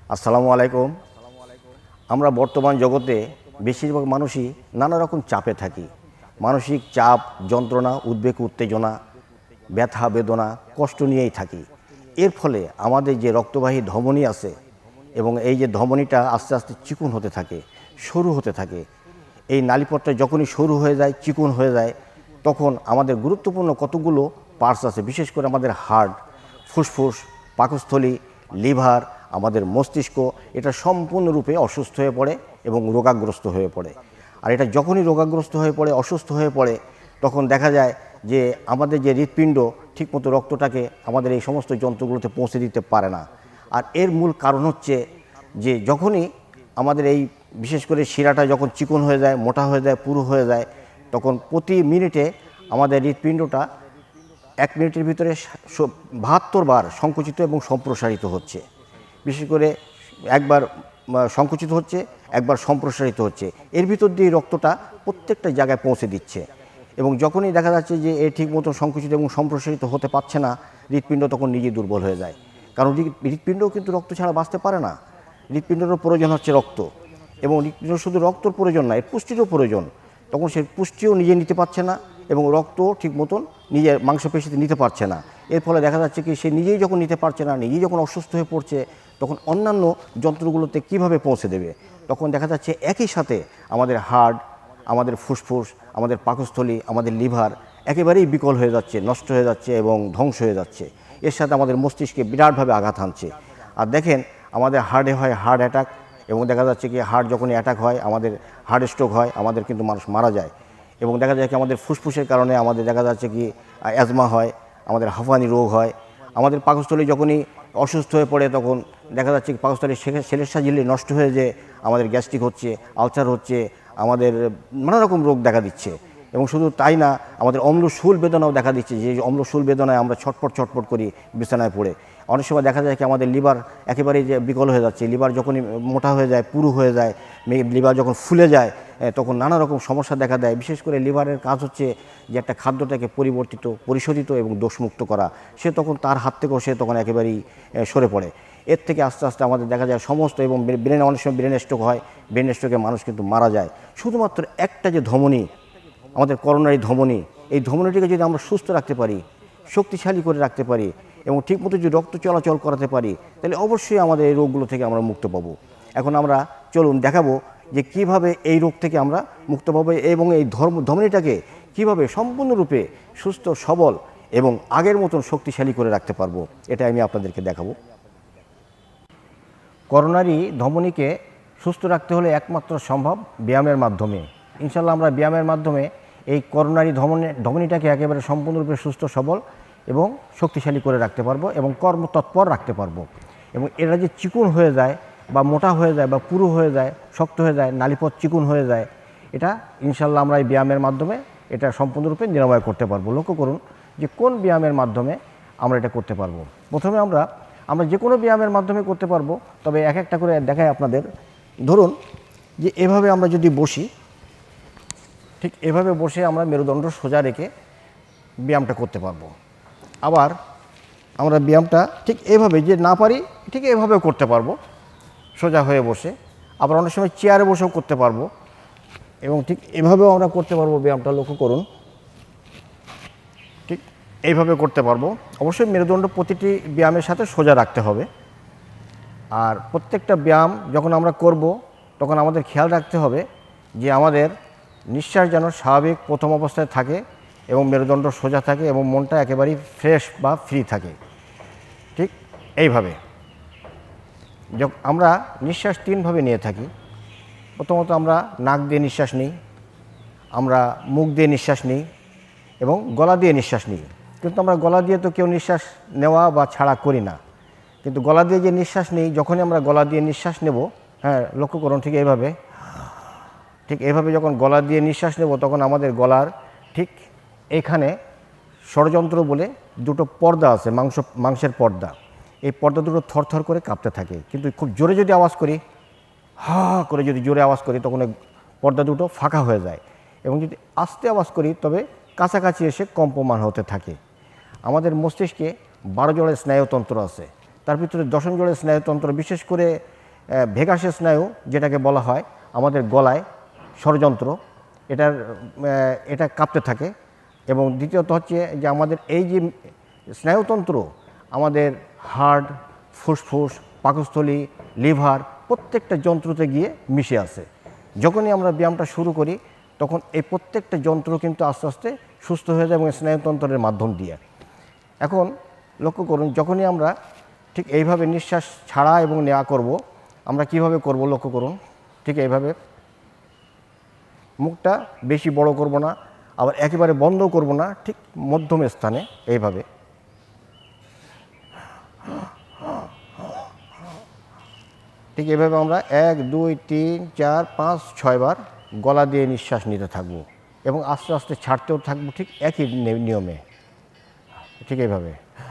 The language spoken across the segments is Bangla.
আসসালামু আলাইকুম। আমরা বর্তমান জগতে বেশিরভাগ মানুষই নানা রকম চাপে থাকি। মানসিক চাপ, যন্ত্রণা, উদ্বেগ, উত্তেজনা, ব্যথা, বেদনা, কষ্ট নিয়েই থাকি। এর ফলে আমাদের যে রক্তবাহী ধমনী আছে এবং এই যে ধমনীটা আস্তে আস্তে চিকন হতে থাকে, সরু হতে থাকে। এই নালীপথটা যখনই সরু হয়ে যায়, চিকন হয়ে যায়, তখন আমাদের গুরুত্বপূর্ণ কতগুলো পার্টস আছে, বিশেষ করে আমাদের হার্ট, ফুসফুস, পাকস্থলী, লিভার, আমাদের মস্তিষ্ক, এটা সম্পূর্ণরূপে অসুস্থ হয়ে পড়ে এবং রোগাগ্রস্ত হয়ে পড়ে। আর এটা যখনই রোগাগ্রস্ত হয়ে পড়ে, অসুস্থ হয়ে পড়ে, তখন দেখা যায় যে আমাদের যে হৃৎপিণ্ড ঠিকমতো রক্তটাকে আমাদের এই সমস্ত যন্ত্রগুলোতে পৌঁছে দিতে পারে না। আর এর মূল কারণ হচ্ছে যে যখনই আমাদের এই বিশেষ করে শিরাটা যখন চিকন হয়ে যায়, মোটা হয়ে যায়, পুরু হয়ে যায়, তখন প্রতি মিনিটে আমাদের হৃৎপিণ্ডটা 1 মিনিটের ভিতরে 72 বার সংকুচিত এবং সম্প্রসারিত হচ্ছে। বিশেষ করে একবার সংকুচিত হচ্ছে, একবার সম্প্রসারিত হচ্ছে। এর ভিতর দিয়ে রক্তটা প্রত্যেকটা জায়গায় পৌঁছে দিচ্ছে। এবং যখনই দেখা যাচ্ছে যে এ ঠিক মতো সংকুচিত এবং সম্প্রসারিত হতে পারছে না, হৃৎপিণ্ড তখন নিজেই দুর্বল হয়ে যায়। কারণ হৃৎপিণ্ডও কিন্তু রক্ত ছাড়া বাঁচতে পারে না। হৃৎপিণ্ডেরও প্রয়োজন হচ্ছে রক্ত, এবং হৃৎপিণ্ড শুধু রক্তর প্রয়োজন না, এর পুষ্টিরও প্রয়োজন। তখন সে পুষ্টিও নিজে নিতে পারছে না এবং রক্তও ঠিক মতন নিজের মাংসপেশিতে নিতে পারছে না। এর ফলে দেখা যাচ্ছে কি সে নিজেই যখন নিতে পারছে না, নিজেই যখন অসুস্থ হয়ে পড়ছে, তখন অন্যান্য যন্ত্রগুলোতে কিভাবে পৌঁছে দেবে? তখন দেখা যাচ্ছে একই সাথে আমাদের হার্ট, আমাদের ফুসফুস, আমাদের পাকস্থলী, আমাদের লিভার একেবারেই বিকল হয়ে যাচ্ছে, নষ্ট হয়ে যাচ্ছে এবং ধ্বংস হয়ে যাচ্ছে। এর সাথে আমাদের মস্তিষ্কে বিরাটভাবে আঘাত হানছে। আর দেখেন, আমাদের হার্টে হয় হার্ট অ্যাটাক, এবং দেখা যাচ্ছে কি হার্ট যখনই অ্যাটাক হয়, আমাদের হার্ট স্ট্রোক হয়, আমাদের কিন্তু মানুষ মারা যায়। এবং দেখা যায় কি আমাদের ফুসফুসের কারণে আমাদের দেখা যাচ্ছে কি অ্যাজমা হয়, আমাদের হাঁফানি রোগ হয়। আমাদের পাকস্থলী যখনই অসুস্থ হয়ে পড়ে, তখন দেখা যাচ্ছে কি পাকস্থলীর সেলেসা ঝিল্লি নষ্ট হয়ে যে আমাদের গ্যাস্ট্রিক হচ্ছে, আলসার হচ্ছে, আমাদের নানা রকম রোগ দেখা দিচ্ছে। এবং শুধু তাই না, আমাদের অম্লশূল বেদনাও দেখা দিচ্ছে, যে অম্লশূল বেদনায় আমরা ছটপট ছটপট করি বিছানায় পড়ে। অনেক সময় দেখা যায় কি আমাদের লিভার একেবারেই যে বিকল হয়ে যাচ্ছে। লিভার যখনই মোটা হয়ে যায়, পুরু হয়ে যায়, লিভার যখন ফুলে যায়, তখন নানা রকম সমস্যা দেখা দেয়। বিশেষ করে লিভারের কাজ হচ্ছে যে একটা খাদ্যটাকে পরিশোধিত এবং দোষমুক্ত করা। সে তখন তার হাত থেকেও সে তখন একেবারেই সরে পড়ে। এর থেকে আস্তে আস্তে আমাদের দেখা যায় সমস্ত, এবং ব্রেনে অনেক সময় ব্রেন স্ট্রোক হয়, ব্রেন স্ট্রোকে মানুষ কিন্তু মারা যায়। শুধুমাত্র একটা যে ধমনী, আমাদের করোনারি ধমনী, এই ধমনীটিকে যদি আমরা সুস্থ রাখতে পারি, শক্তিশালী করে রাখতে পারি, এবং ঠিকমতো যদি রক্ত চলাচল করাতে পারি, তাহলে অবশ্যই আমাদের এই রোগগুলো থেকে আমরা মুক্ত পাবো। এখন আমরা চলুন দেখাবো যে কিভাবে এই রোগ থেকে আমরা মুক্ত পাবো, এবং এই ধমনীটাকে কিভাবে সম্পূর্ণরূপে সুস্থ, সবল এবং আগের মতন শক্তিশালী করে রাখতে পারবো, এটা আমি আপনাদেরকে দেখাবো। করোনারি ধমনীকে সুস্থ রাখতে হলে একমাত্র সম্ভব ব্যায়ামের মাধ্যমে। ইনশাল্লাহ আমরা ব্যায়ামের মাধ্যমে এই করোনারি ধমনীটাকে একেবারে সম্পূর্ণরূপে সুস্থ, সবল এবং শক্তিশালী করে রাখতে পারবো, এবং কর্মতৎপর রাখতে পারবো। এবং এরা যে চিকুন হয়ে যায় বা মোটা হয়ে যায় বা পুরু হয়ে যায়, শক্ত হয়ে যায়, নালীপথ চিকুন হয়ে যায়, এটা ইনশাল্লাহ আমরা এই ব্যায়ামের মাধ্যমে এটা সম্পূর্ণরূপে নিরাময় করতে পারবো। লক্ষ্য করুন যে কোন ব্যায়ামের মাধ্যমে আমরা এটা করতে পারবো। প্রথমে আমরা যে কোনো ব্যায়ামের মাধ্যমে করতে পারবো, তবে এক একটা করে দেখাই আপনাদের। ধরুন যে এভাবে আমরা যদি বসি, ঠিক এভাবে বসে আমরা মেরুদণ্ড সোজা রেখে ব্যায়ামটা করতে পারবো। আবার আমরা ব্যায়ামটা ঠিক এভাবে, যে না পারি ঠিক এভাবেও করতে পারবো, সোজা হয়ে বসে। আবার অনেক সময় চেয়ারে বসেও করতে পারবো, এবং ঠিক এভাবেও আমরা করতে পারবো ব্যায়ামটা। লক্ষ্য করুন, ঠিক এইভাবে করতে পারবো। অবশ্যই মেরুদণ্ড প্রতিটি ব্যায়ামের সাথে সোজা রাখতে হবে। আর প্রত্যেকটা ব্যায়াম যখন আমরা করব, তখন আমাদের খেয়াল রাখতে হবে যে আমাদের নিঃশ্বাস যেন স্বাভাবিক প্রথম অবস্থায় থাকে, এবং মেরুদণ্ড সোজা থাকে, এবং মনটা একেবারেই ফ্রেশ বা ফ্রি থাকে। ঠিক এইভাবে আমরা নিঃশ্বাস 3 ভাবে নিয়ে থাকি। প্রথমত আমরা নাক দিয়ে নিঃশ্বাস নিই, আমরা মুখ দিয়ে নিঃশ্বাস নিই, এবং গলা দিয়ে নিঃশ্বাস নিই। কিন্তু আমরা গলা দিয়ে তো কেউ নিঃশ্বাস নেওয়া বা ছাড়া করি না। কিন্তু গলা দিয়ে যে নিঃশ্বাস নিই, যখনই আমরা গলা দিয়ে নিঃশ্বাস নেব, হ্যাঁ লক্ষ্য করুন, ঠিক এইভাবে যখন গলা দিয়ে নিঃশ্বাস নেব, তখন আমাদের গলার ঠিক এখানে ষড়যন্ত্র বলে দুটো পর্দা আছে, মাংসের পর্দা। এই পর্দা দুটো থরথর করে কাঁপতে থাকে। কিন্তু খুব জোরে যদি আওয়াজ করি, হা করে যদি জোরে আওয়াজ করি, তখন পর্দা দুটো ফাঁকা হয়ে যায়। এবং যদি আস্তে আওয়াজ করি, তবে কাছাকাছি এসে কম্পমান হতে থাকে। আমাদের মস্তিষ্কে 12 জোড়ের স্নায়ুতন্ত্র আছে, তার ভিতরে 10ম জোড়ের স্নায়ুতন্ত্র, বিশেষ করে ভেগাসের স্নায়ু যেটাকে বলা হয় আমাদের গলায় ষড়যন্ত্র, এটা কাঁপতে থাকে। এবং দ্বিতীয়ত হচ্ছে যে আমাদের এই যে স্নায়ুতন্ত্র আমাদের হার্ট, ফুসফুস, পাকস্থলী, লিভার প্রত্যেকটা যন্ত্রতে গিয়ে মিশে আছে। যখনই আমরা ব্যায়ামটা শুরু করি তখন এই প্রত্যেকটা যন্ত্র কিন্তু আস্তে আস্তে সুস্থ হয়ে যায় এবং স্নায়ুতন্ত্রের মাধ্যম দিয়ে। এখন লক্ষ্য করুন, যখনই আমরা ঠিক এইভাবে নিঃশ্বাস ছাড়া এবং নেওয়া করব, আমরা কিভাবে করব লক্ষ্য করুন। ঠিক এইভাবে মুখটা বেশি বড় করব না, আবার একেবারে বন্ধ করব না, ঠিক মধ্যম স্থানে এইভাবে। ঠিক এইভাবে আমরা 1 2 3 4 5 6 বার গলা দিয়ে নিঃশ্বাস নিতে থাকব এবং আস্তে আস্তে ছাড়তেও থাকবো ঠিক একই নিয়মে। ঠিক এইভাবে।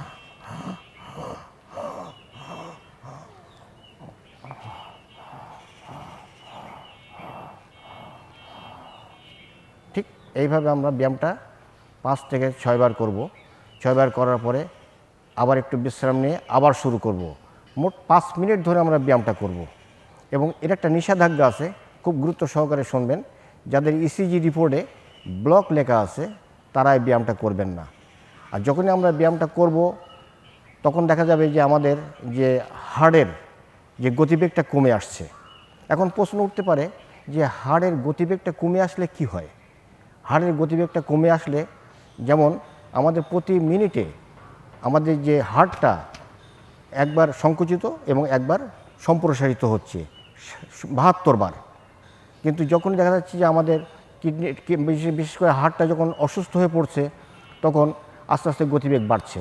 ঠিক এইভাবে আমরা ব্যায়ামটা 5 থেকে 6 বার করব। 6 বার করার পরে আবার একটু বিশ্রাম নিয়ে আবার শুরু করব। মোট 5 মিনিট ধরে আমরা ব্যায়ামটা করব। এবং এর একটা নিষেধাজ্ঞা আছে, খুব গুরুত্ব সহকারে শুনবেন। যাদের ইসিজি রিপোর্টে ব্লক লেখা আছে তারা এই ব্যায়ামটা করবেন না। আর যখনই আমরা ব্যায়ামটা করব তখন দেখা যাবে যে আমাদের যে হাড়ের যে গতিবেগটা কমে আসছে। এখন প্রশ্ন উঠতে পারে যে হাড়ের গতিবেগটা কমে আসলে কি হয়? হাড়ের গতিবেগটা কমে আসলে যেমন আমাদের প্রতি মিনিটে আমাদের যে হাড়টা একবার সংকুচিত এবং একবার সম্প্রসারিত হচ্ছে 72 বার। কিন্তু যখন দেখা যাচ্ছে যে আমাদের কিডনি, বিশেষ করে হাড়টা যখন অসুস্থ হয়ে পড়ছে তখন আস্তে আস্তে গতিবেগ বাড়ছে,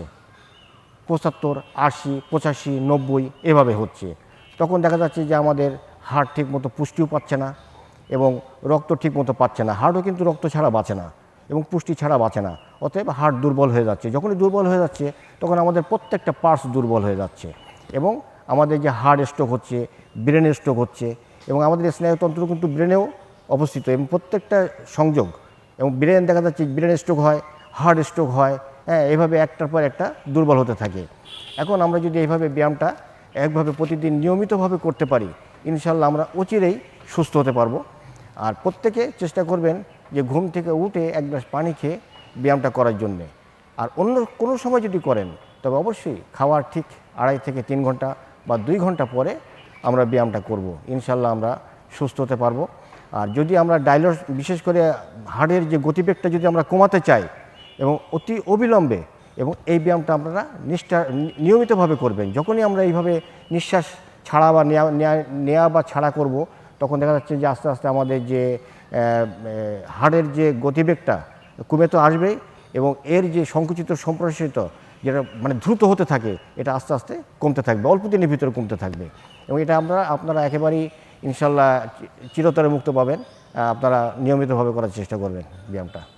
75, 80, 85, 90 এভাবে হচ্ছে। তখন দেখা যাচ্ছে যে আমাদের হাড় ঠিকমতো পুষ্টিও পাচ্ছে না এবং রক্ত ঠিকমতো পাচ্ছে না। হাড়ও কিন্তু রক্ত ছাড়া বাঁচে না এবং পুষ্টি ছাড়া বাঁচে না। অতএব হাড় দুর্বল হয়ে যাচ্ছে। যখনই দুর্বল হয়ে যাচ্ছে তখন আমাদের প্রত্যেকটা পার্টস দুর্বল হয়ে যাচ্ছে এবং আমাদের যে হার্ট স্ট্রোক হচ্ছে, ব্রেন স্ট্রোক হচ্ছে। এবং আমাদের স্নায়ুতন্ত্র কিন্তু ব্রেনেও অবস্থিত এবং প্রত্যেকটা সংযোগ, এবং ব্রেন দেখা যাচ্ছে ব্রেন স্ট্রোক হয়, হার্ট স্ট্রোক হয়, হ্যাঁ, এইভাবে একটার পর একটা দুর্বল হতে থাকে। এখন আমরা যদি এইভাবে ব্যায়ামটা একভাবে প্রতিদিন নিয়মিতভাবে করতে পারি, ইনশাল্লাহ আমরা অচিরেই সুস্থ হতে পারবো। আর প্রত্যেকে চেষ্টা করবেন যে ঘুম থেকে উঠে 1 গ্লাস পানি খেয়ে ব্যায়ামটা করার জন্যে। আর অন্য কোনো সময় যদি করেন তবে অবশ্যই খাওয়ার ঠিক 2.5 থেকে 3 ঘন্টা বা 2 ঘন্টা পরে আমরা ব্যায়ামটা করব। ইনশাল্লাহ আমরা সুস্থ হতে পারবো। আর যদি আমরা বিশেষ করে হাড়ের যে গতিবেগটা যদি আমরা কমাতে চাই এবং অতি অবিলম্বে, এবং এই ব্যায়ামটা আপনারা নিয়মিতভাবে করবেন। যখনই আমরা এইভাবে নিঃশ্বাস ছাড়া বা নেওয়া বা ছাড়া করব তখন দেখা যাচ্ছে যে আস্তে আস্তে আমাদের যে হাড়ের যে গতিবেগটা কমে তো আসবেই এবং এর যে সংকুচিত সম্প্রসারিত যেটা মানে দ্রুত হতে থাকে এটা আস্তে আস্তে কমতে থাকবে, অল্প দিনের ভিতরে কমতে থাকবে। এবং এটা আপনারা একেবারেই ইনশাল্লাহ চিরতরে মুক্ত পাবেন। আপনারা নিয়মিতভাবে করার চেষ্টা করবেন ব্যায়ামটা।